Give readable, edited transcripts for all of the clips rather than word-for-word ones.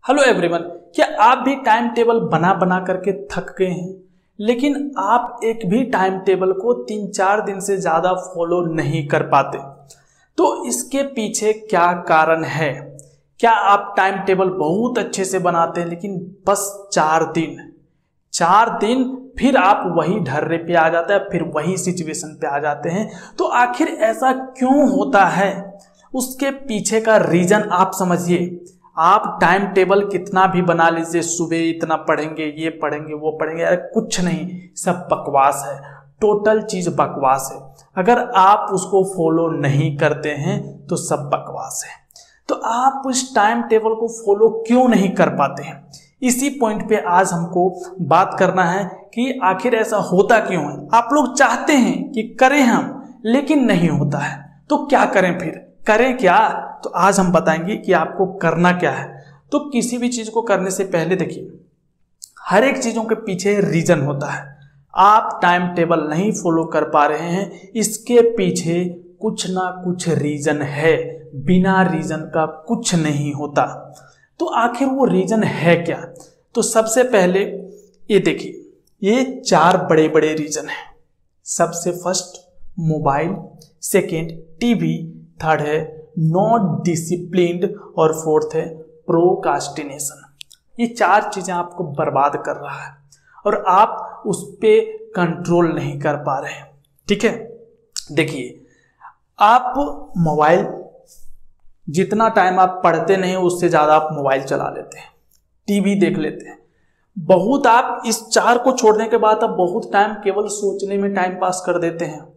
Hello everyone, क्या आप भी टाइम टेबल बना बना करके थक गए हैं, लेकिन आप एक भी टाइम टेबल को 3-4 दिन से ज़्यादा फॉलो नहीं कर पाते? तो इसके पीछे क्या कारण है? क्या आप टाइम टेबल बहुत अच्छे से बनाते हैं लेकिन बस 4 दिन फिर आप वही ढर्रे पे आ जाते हैं, फिर वही सिचुएशन पे आ जाते हैं? तो आखिर ऐसा क्यों होता है? उसके पीछे का रीजन आप समझिए। आप टाइम टेबल कितना भी बना लीजिए, सुबह इतना पढ़ेंगे, ये पढ़ेंगे, वो पढ़ेंगे, अरे कुछ नहीं, सब बकवास है, टोटल चीज बकवास है। अगर आप उसको फॉलो नहीं करते हैं तो सब बकवास है। तो आप उस टाइम टेबल को फॉलो क्यों नहीं कर पाते हैं? इसी पॉइंट पे आज हमको बात करना है कि आखिर ऐसा होता क्यों है। आप लोग चाहते हैं कि करें हम, लेकिन नहीं होता है, तो क्या करें? फिर करें क्या? तो आज हम बताएंगे कि आपको करना क्या है। तो किसी भी चीज को करने से पहले देखिए, हर एक चीजों के पीछे रीजन होता है। आप टाइम टेबल नहीं फॉलो कर पा रहे हैं, इसके पीछे कुछ ना कुछ रीजन है, बिना रीजन का कुछ नहीं होता। तो आखिर वो रीजन है क्या? तो सबसे पहले ये देखिए, ये 4 बड़े बड़े रीजन है। सबसे first mobile, second TV, third है नॉट डिसिप्लिन्ड और फोर्थ है प्रोकास्टिनेशन। ये 4 चीजें आपको बर्बाद कर रहा है और आप उस पे कंट्रोल नहीं कर पा रहे हैं। ठीक है, देखिए, आप मोबाइल, जितना टाइम आप पढ़ते नहीं उससे ज्यादा आप मोबाइल चला लेते हैं, टीवी देख लेते हैं बहुत। आप इस 4 को छोड़ने के बाद आप बहुत टाइम केवल सोचने में टाइम पास कर देते हैं।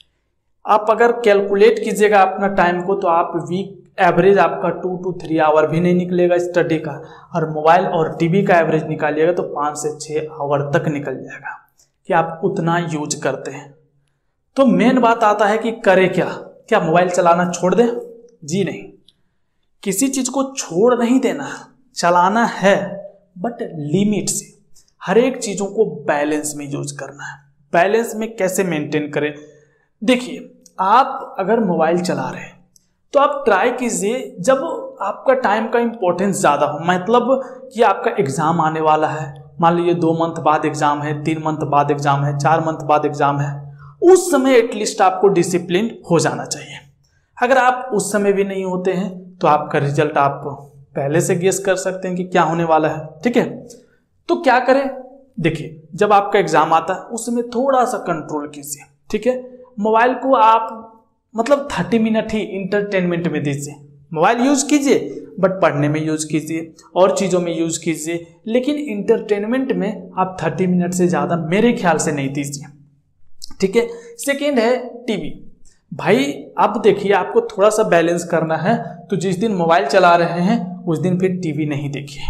आप अगर कैलकुलेट कीजिएगा अपना टाइम को तो आप वीक एवरेज आपका 2 to 3 आवर भी नहीं निकलेगा स्टडी का, और मोबाइल और टीवी का एवरेज निकालिएगा तो 5 से 6 आवर तक निकल जाएगा कि आप उतना यूज करते हैं। तो मेन बात आता है कि करें क्या? क्या मोबाइल चलाना छोड़ दें? जी नहीं, किसी चीज को छोड़ नहीं देना, चलाना है बट लिमिट से। हर एक चीजों को बैलेंस में यूज करना है। बैलेंस में कैसे मेंटेन करें? देखिए, आप अगर मोबाइल चला रहे हैं तो आप ट्राई कीजिए, जब आपका टाइम का इंपॉर्टेंस ज़्यादा हो, मतलब कि आपका एग्ज़ाम आने वाला है, मान लीजिए 2 मंथ बाद एग्ज़ाम है, 3 मंथ बाद एग्ज़ाम है, 4 मंथ बाद एग्ज़ाम है, उस समय एटलीस्ट आपको डिसिप्लिन हो जाना चाहिए। अगर आप उस समय भी नहीं होते हैं तो आपका रिजल्ट आप पहले से गेस कर सकते हैं कि क्या होने वाला है। ठीक है, तो क्या करें? देखिए, जब आपका एग्ज़ाम आता है उस समय थोड़ा सा कंट्रोल कीजिए। ठीक है, मोबाइल को आप मतलब 30 मिनट ही इंटरटेनमेंट में दीजिए। मोबाइल यूज कीजिए बट पढ़ने में यूज कीजिए और चीज़ों में यूज कीजिए, लेकिन इंटरटेनमेंट में आप 30 मिनट से ज़्यादा मेरे ख्याल से नहीं दीजिए। ठीक है, सेकेंड है टीवी। भाई अब देखिए, आपको थोड़ा सा बैलेंस करना है, तो जिस दिन मोबाइल चला रहे हैं उस दिन फिर टीवी नहीं देखिए,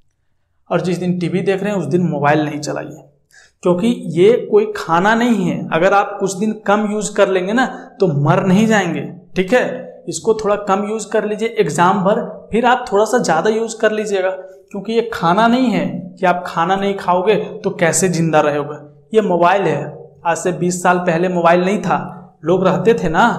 और जिस दिन टीवी देख रहे हैं उस दिन मोबाइल नहीं चलाइए, क्योंकि ये कोई खाना नहीं है। अगर आप कुछ दिन कम यूज कर लेंगे ना तो मर नहीं जाएंगे। ठीक है, इसको थोड़ा कम यूज कर लीजिए एग्जाम भर, फिर आप थोड़ा सा ज़्यादा यूज कर लीजिएगा, क्योंकि ये खाना नहीं है कि आप खाना नहीं खाओगे तो कैसे जिंदा रहोगे। ये मोबाइल है, आज से 20 साल पहले मोबाइल नहीं था, लोग रहते थे ना।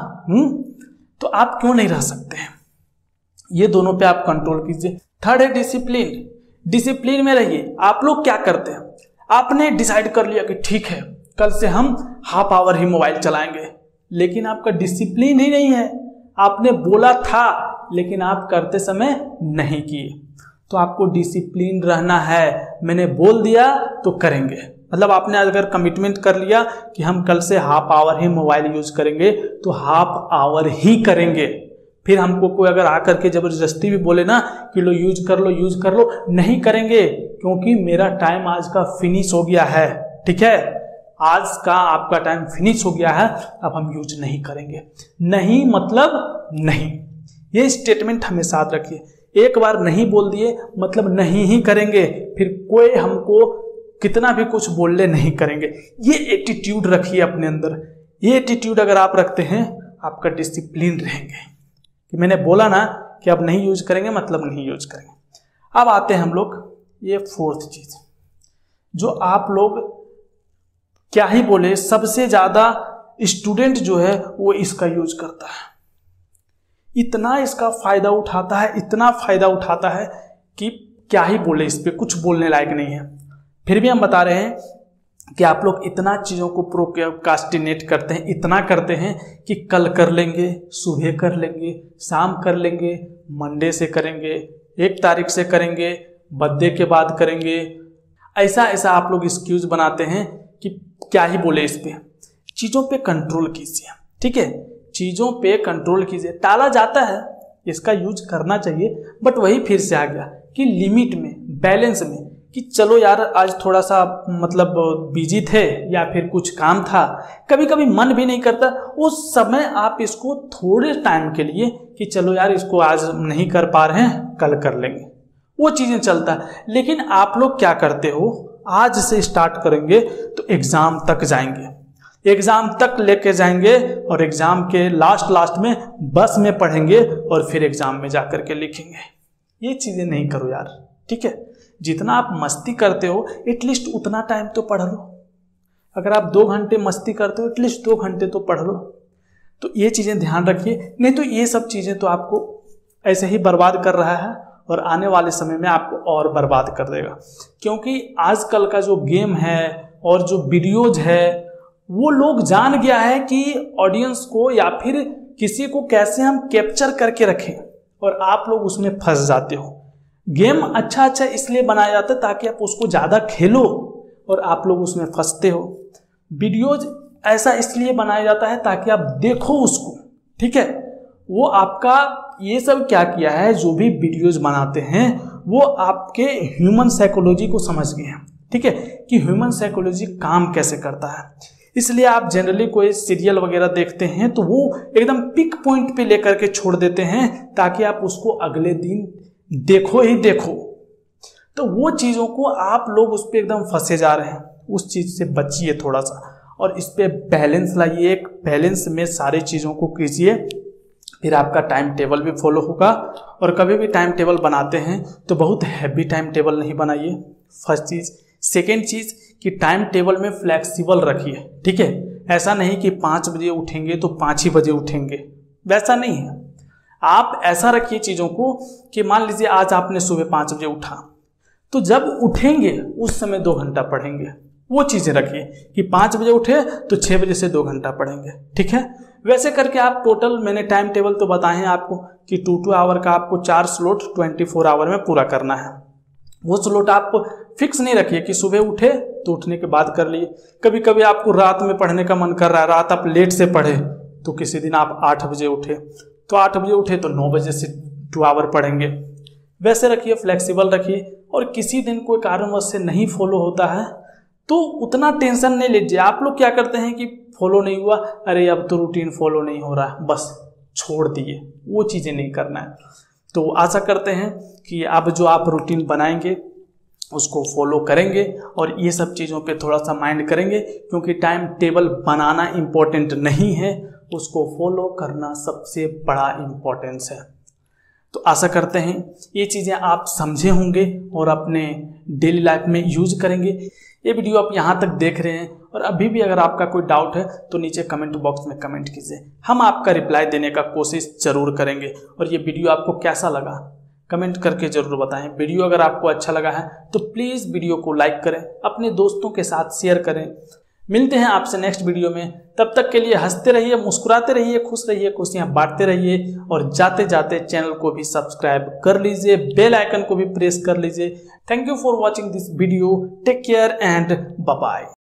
तो आप क्यों नहीं रह सकते हैं? ये दोनों पे आप कंट्रोल कीजिए। थर्ड है डिसिप्लिन। डिसिप्लिन में रहिए। आप लोग क्या करते हैं? आपने डिसाइड कर लिया कि ठीक है, कल से हम हाफ आवर ही मोबाइल चलाएंगे, लेकिन आपका डिसिप्लिन ही नहीं है। आपने बोला था लेकिन आप करते समय नहीं किए। तो आपको डिसिप्लिन रहना है। मैंने बोल दिया तो करेंगे, मतलब आपने अगर कमिटमेंट कर लिया कि हम कल से हाफ आवर ही मोबाइल यूज करेंगे तो हाफ आवर ही करेंगे। फिर हमको कोई अगर आकर के जबरदस्ती भी बोले ना कि लो यूज कर लो, नहीं करेंगे, क्योंकि मेरा टाइम आज का फिनिश हो गया है। ठीक है, आज का आपका टाइम फिनिश हो गया है, अब हम यूज नहीं करेंगे। नहीं मतलब नहीं, ये स्टेटमेंट हमेशा याद रखिए। एक बार नहीं बोल दिए मतलब नहीं ही करेंगे, फिर कोई हमको कितना भी कुछ बोल ले नहीं करेंगे। ये एटीट्यूड रखिए अपने अंदर। ये एटीट्यूड अगर आप रखते हैं, आपका डिसिप्लिन रहेंगे कि मैंने बोला ना कि अब नहीं यूज करेंगे मतलब नहीं यूज करेंगे। अब आते हैं हम लोग ये 4th चीज, जो आप लोग क्या ही बोले, सबसे ज्यादा स्टूडेंट जो है वो इसका यूज करता है। इतना इसका फायदा उठाता है, इतना फायदा उठाता है कि क्या ही बोले, इस पे कुछ बोलने लायक नहीं है। फिर भी हम बता रहे हैं कि आप लोग इतना चीज़ों को प्रोक्रास्टिनेट करते हैं, इतना करते हैं कि कल कर लेंगे, सुबह कर लेंगे, शाम कर लेंगे, मंडे से करेंगे, 1 तारीख से करेंगे, बर्थडे के बाद करेंगे। ऐसा ऐसा आप लोग एक्सक्यूज बनाते हैं कि क्या ही बोले इस पे। चीज़ों पे कंट्रोल कीजिए, ठीक है, चीज़ों पे कंट्रोल कीजिए। टाला जाता है, इसका यूज करना चाहिए, बट वही फिर से आ गया कि लिमिट में, बैलेंस में, कि चलो यार आज थोड़ा सा मतलब बिजी थे या फिर कुछ काम था, कभी कभी मन भी नहीं करता, उस समय आप इसको थोड़े टाइम के लिए कि चलो यार इसको आज नहीं कर पा रहे हैं, कल कर लेंगे, वो चीज़ें चलता है। लेकिन आप लोग क्या करते हो, आज से स्टार्ट करेंगे तो एग्ज़ाम तक जाएंगे, एग्ज़ाम तक लेके जाएंगे और एग्ज़ाम के लास्ट में बस में पढ़ेंगे और फिर एग्ज़ाम में जा कर के लिखेंगे। ये चीज़ें नहीं करो यार, ठीक है। जितना आप मस्ती करते हो एटलीस्ट उतना टाइम तो पढ़ लो। अगर आप 2 घंटे मस्ती करते हो एटलीस्ट 2 घंटे तो पढ़ लो। तो ये चीज़ें ध्यान रखिए, नहीं तो ये सब चीज़ें तो आपको ऐसे ही बर्बाद कर रहा है और आने वाले समय में आपको और बर्बाद कर देगा। क्योंकि आजकल का जो गेम है और जो वीडियोज है, वो लोग जान गया है कि ऑडियंस को या फिर किसी को कैसे हम कैप्चर करके रखें, और आप लोग उसमें फंस जाते हो। गेम अच्छा इसलिए बनाया जाता है ताकि आप उसको ज़्यादा खेलो, और आप लोग उसमें फंसते हो। वीडियोज ऐसा इसलिए बनाया जाता है ताकि आप देखो उसको, ठीक है। वो आपका ये सब क्या किया है, जो भी वीडियोज बनाते हैं वो आपके ह्यूमन साइकोलॉजी को समझ गए हैं, ठीक है, कि ह्यूमन साइकोलॉजी काम कैसे करता है। इसलिए आप जनरली कोई सीरियल वगैरह देखते हैं तो वो एकदम पिक पॉइंट पे लेकर के छोड़ देते हैं ताकि आप उसको अगले दिन देखो ही देखो। तो वो चीज़ों को आप लोग उस पर एकदम फंसे जा रहे हैं, उस चीज़ से बचिए थोड़ा सा, और इस पे बैलेंस लाइए। एक बैलेंस में सारी चीज़ों को कीजिए, फिर आपका टाइम टेबल भी फॉलो होगा। और कभी भी टाइम टेबल बनाते हैं तो बहुत हैवी टाइम टेबल नहीं बनाइए, फर्स्ट चीज़। सेकेंड चीज़ कि टाइम टेबल में फ्लेक्सिबल रखिए, ठीक है। ऐसा नहीं कि 5 बजे उठेंगे तो 5 ही बजे उठेंगे, वैसा नहीं है। आप ऐसा रखिए चीज़ों को कि मान लीजिए आज आपने सुबह 5 बजे उठा, तो जब उठेंगे उस समय 2 घंटा पढ़ेंगे, वो चीज़ें रखिए कि 5 बजे उठे तो 6 बजे से 2 घंटा पढ़ेंगे, ठीक है। वैसे करके आप टोटल, मैंने टाइम टेबल तो बताए हैं आपको कि 2 आवर का आपको 4 स्लॉट 24 आवर में पूरा करना है। वो स्लॉट आप फिक्स नहीं रखिए कि सुबह उठे तो उठने के बाद कर लिए। कभी कभी आपको रात में पढ़ने का मन कर रहा है, रात आप लेट से पढ़े, तो किसी दिन आप 8 बजे उठे तो 8 बजे उठे तो 9 बजे से 2 आवर पढ़ेंगे। वैसे रखिए, फ्लेक्सिबल रखिए। और किसी दिन कोई कारणवश से नहीं फॉलो होता है तो उतना टेंशन नहीं लीजिए। आप लोग क्या करते हैं कि फॉलो नहीं हुआ, अरे अब तो रूटीन फॉलो नहीं हो रहा है, बस छोड़ दिए, वो चीज़ें नहीं करना है। तो आशा करते हैं कि अब जो आप रूटीन बनाएंगे उसको फॉलो करेंगे और ये सब चीज़ों पे थोड़ा सा माइंड करेंगे, क्योंकि टाइम टेबल बनाना इम्पोर्टेंट नहीं है, उसको फॉलो करना सबसे बड़ा इम्पोर्टेंस है। तो आशा करते हैं ये चीज़ें आप समझे होंगे और अपने डेली लाइफ में यूज करेंगे। ये वीडियो आप यहाँ तक देख रहे हैं और अभी भी अगर आपका कोई डाउट है तो नीचे कमेंट बॉक्स में कमेंट कीजिए, हम आपका रिप्लाई देने का कोशिश ज़रूर करेंगे। और ये वीडियो आपको कैसा लगा कमेंट करके ज़रूर बताएं। वीडियो अगर आपको अच्छा लगा है तो प्लीज़ वीडियो को लाइक करें, अपने दोस्तों के साथ शेयर करें। मिलते हैं आपसे नेक्स्ट वीडियो में, तब तक के लिए हंसते रहिए, मुस्कुराते रहिए, खुश रहिए, खुशियाँ बांटते रहिए और जाते जाते चैनल को भी सब्सक्राइब कर लीजिए, बेल आइकन को भी प्रेस कर लीजिए। Thank you for watching this video, take care and bye bye.